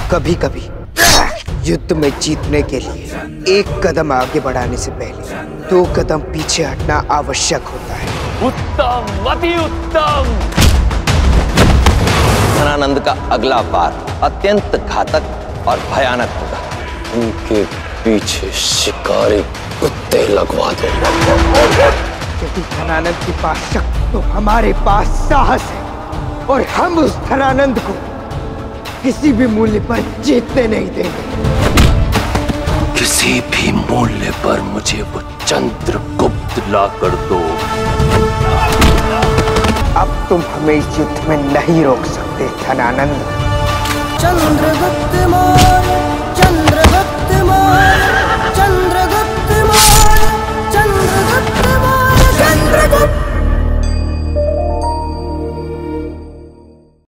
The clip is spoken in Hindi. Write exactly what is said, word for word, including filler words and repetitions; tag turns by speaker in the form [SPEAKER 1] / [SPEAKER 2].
[SPEAKER 1] कभी कभी युद्ध में जीतने के लिए एक कदम आगे बढ़ाने से पहले दो कदम पीछे हटना आवश्यक होता है।
[SPEAKER 2] उत्तम, अति उत्तम।
[SPEAKER 3] धनानंद का अगला वार अत्यंत घातक और भयानक होगा।
[SPEAKER 4] उनके पीछे शिकारी कुत्ते लगवा दो।
[SPEAKER 1] यदि धनानंद के पास शक्ति तो हमारे पास साहस है, और हम उस धनानंद को किसी भी मूल्य पर जीतने नहीं देंगे।
[SPEAKER 4] किसी भी मूल्य पर मुझे वो चंद्रगुप्त ला कर दो।
[SPEAKER 1] अब तुम हमें इस युद्ध में नहीं रोक सकते धनानंद।
[SPEAKER 5] चंद्रगुप्त मौर्य, चंद्रगुप्त मौर्य, चंद्रगुप्त मौर्य, चंद्रगुप्त मौर्य, चंद्रगुप्त